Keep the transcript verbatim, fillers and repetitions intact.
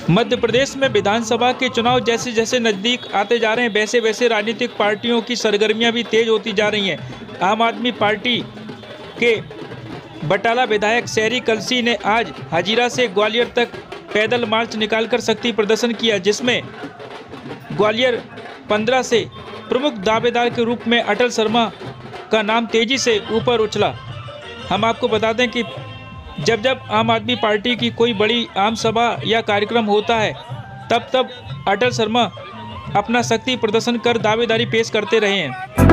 मध्य प्रदेश में विधानसभा के चुनाव जैसे जैसे नज़दीक आते जा रहे हैं, वैसे वैसे राजनीतिक पार्टियों की सरगर्मियां भी तेज होती जा रही हैं। आम आदमी पार्टी के बटाला विधायक शहरी कलसी ने आज हजीरा से ग्वालियर तक पैदल मार्च निकालकर शक्ति प्रदर्शन किया, जिसमें ग्वालियर पंद्रह से प्रमुख दावेदार के रूप में अटल शर्मा का नाम तेजी से ऊपर उछला। हम आपको बता दें कि जब जब आम आदमी पार्टी की कोई बड़ी आम सभा या कार्यक्रम होता है, तब तब अटल शर्मा अपना शक्ति प्रदर्शन कर दावेदारी पेश करते रहे हैं।